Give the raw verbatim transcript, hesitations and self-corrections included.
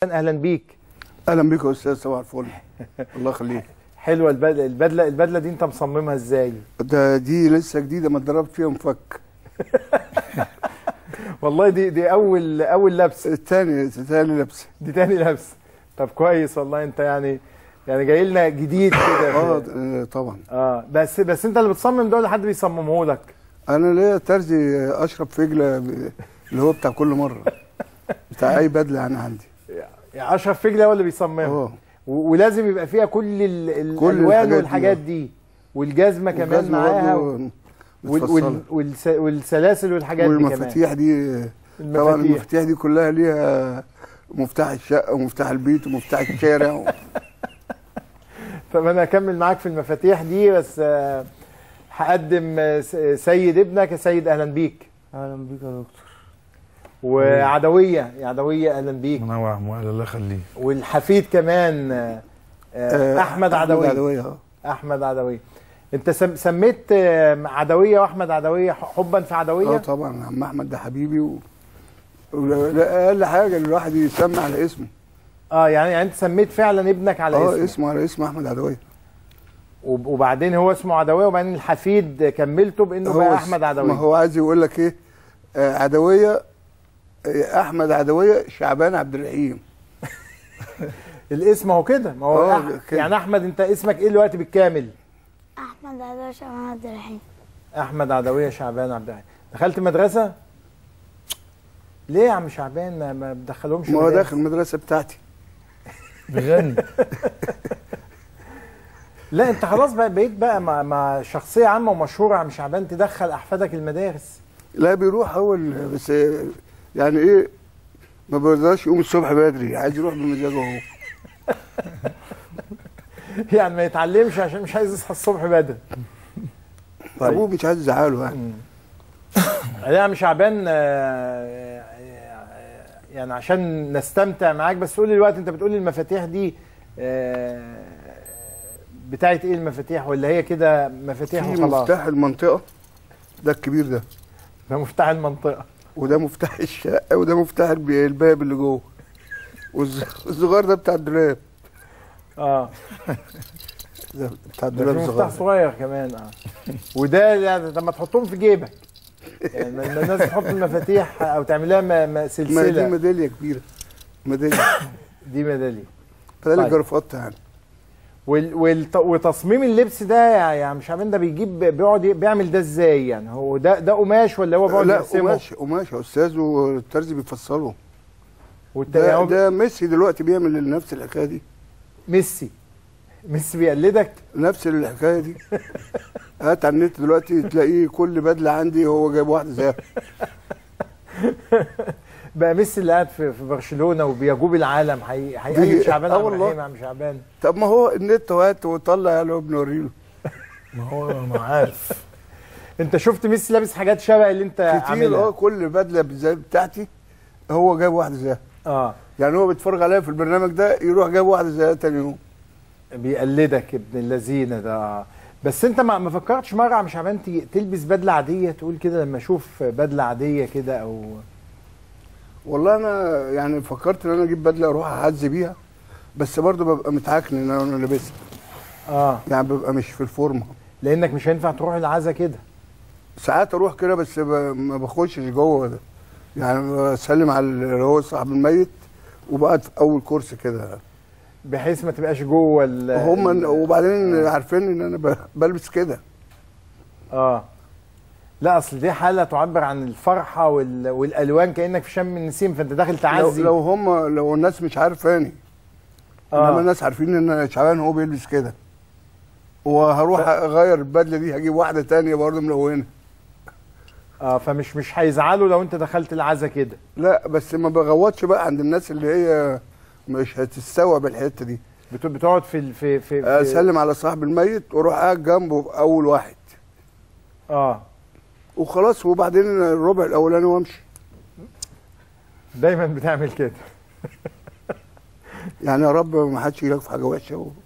اهلا بيك. اهلا بيك يا استاذ، صباح الفل. الله يخليك. حلوه البدله البدله البدله دي انت مصممها ازاي؟ ده دي لسه جديده، ما اتدربت فيها مفك. والله دي دي اول اول لبسه. الثاني ثاني لبسه. دي تاني لبسه. طب كويس والله، انت يعني يعني جاي لنا جديد كده. اه طبعا. اه بس بس انت اللي بتصمم ده ولا حد بيصممه لك؟ انا ليا ترزي اشرب فجله اللي هو بتاع كل مره بتاع اي بدله انا عندي. يعني اشرف فجله هو اللي بيصممها. اه ولازم يبقى فيها كل الالوان والحاجات دي، والجزمه كمان معاها و... وال... والس... والسلاسل والحاجات دي كمان، والمفاتيح دي. طبعا المفاتيح دي كلها ليها مفتاح الشقه ومفتاح البيت ومفتاح الشارع و... طب انا هكمل معاك في المفاتيح دي، بس هقدم سيد ابنك. يا سيد اهلا بيك. اهلا بيك يا دكتور. وعدويه يا عدويه اهلا بيك. منوع مؤهل، الله يخليك. والحفيد كمان احمد عدويه. عدويه احمد عدويه. انت سميت عدويه واحمد عدويه حبا في عدويه؟ اه طبعا، عم احمد ده حبيبي و... اقل حاجه الواحد يسمي على اسمه. اه يعني يعني انت سميت فعلا ابنك على اسمه؟ اه اسمه على اسم احمد عدويه. وبعدين هو اسمه عدويه، وبعدين الحفيد كملته بانه بقى احمد عدويه. ما هو عايز يقول لك ايه، آه عدويه، آه احمد عدويه شعبان عبد الرحيم. الاسم هو كده، ما هو أح... يعني احمد انت اسمك ايه دلوقتي بالكامل؟ احمد عدويه شعبان عبد الرحيم. احمد عدويه شعبان عبد الرحيم. دخلت مدرسه؟ ليه يا عم شعبان ما بدخلهمش؟ ما هو داخل المدرسه بتاعتي بيغني. لا انت خلاص بقى بقيت بقى مع, مع شخصيه عامه ومشهوره. عم شعبان تدخل احفادك المدارس؟ لا بيروح اول، بس يعني ايه، ما بيرضاش يقوم الصبح بدري، عايز يروح بمزاجه هو. يعني ما يتعلمش عشان مش عايز يصحى الصبح بدري. طيب. ابوه مش عايز يزعله يعني. لا يا عم شعبان، يعني عشان نستمتع معاك، بس قول لي دلوقتي، انت بتقول لي المفاتيح دي بتاعت ايه المفاتيح، ولا هي كده مفاتيح وخلاص؟ مفتاح المنطقه ده الكبير ده، ده مفتاح المنطقه، وده مفتاح الشقه، وده مفتاح الباب اللي جوه، والصغير ده بتاع الدولاب. اه ده بتاع الدولاب الصغير، مفتاح صغير كمان. اه وده يعني لما تحطهم في جيبك، يعني الناس تحط المفاتيح او تعملها سلسله. ما دي ميداليه كبيره، ميداليه. دي ميداليه. ميداليه جرافات يعني. وال... وتصميم اللبس ده يا عم شعبان ده بيجيب بيقعد بيعمل ده ازاي يعني؟ هو ده ده قماش ولا هو بيقعد يرسمه؟ لا قماش، قماش يا استاذ، والترزي بيفصله. والت... ده, يعني ده ميسي دلوقتي بيعمل نفس الحكايه دي. ميسي ميسي بيقلدك؟ نفس الحكايه دي. هات على النت دلوقتي تلاقيه كل بدله عندي هو جايب واحده زيها. بقى ميسي اللي قاعد في, في برشلونه وبيجوب العالم هيقلد شعبان عبد الرحيم يا عم شعبان؟ طب ما هو النت، وهات وطلع له بنوري له. ما هو ما عارف. انت شفت ميسي لابس حاجات شبه اللي انت عاملها؟ كتير. اه كل بدله زي بتاعتي هو جايب واحده زيها. اه يعني هو بيتفرج عليها في البرنامج ده، يروح جايب واحده زيها تاني يوم. بيقلدك ابن اللذينه ده. بس انت ما فكرتش مره يا عم شعبان تلبس بدله عاديه، تقول كده لما اشوف بدله عاديه كده؟ او والله انا يعني فكرت ان انا اجيب بدله اروح اعزي بيها، بس برضه ببقى متعكن ان انا لابسها. اه يعني ببقى مش في الفورمه، لانك مش هينفع تروح العزا كده. ساعات اروح كده بس ب... ما بخشش جوه ده، يعني بسلم على اللي هو صاحب الميت وبقعد في اول كرسي كده، بحيث ما تبقاش جوه ال هم. وبعدين آه. عارفين ان انا بلبس كده. اه لا اصل دي حاله تعبر عن الفرحه وال... والالوان، كانك في شم النسيم، فانت داخل تعزي. لو, لو هم لو الناس مش عارفاني، اه انما الناس عارفين ان شعبان هو بيلبس كده، وهروح ف... اغير البدله دي، هجيب واحده ثانيه برضه ملونه. اه فمش مش هيزعلوا لو انت دخلت العزا كده؟ لا بس ما بغوطش بقى عند الناس اللي هي مش هتستوعب الحته دي. بتقعد في في في, في اسلم على صاحب الميت واروح قاعد جنبه في اول واحد. اه وخلاص، وبعدين الربع الاولاني وامشي. دايما بتعمل كده؟ يعني يا رب ما حدش يلاقي في حاجه وحشه.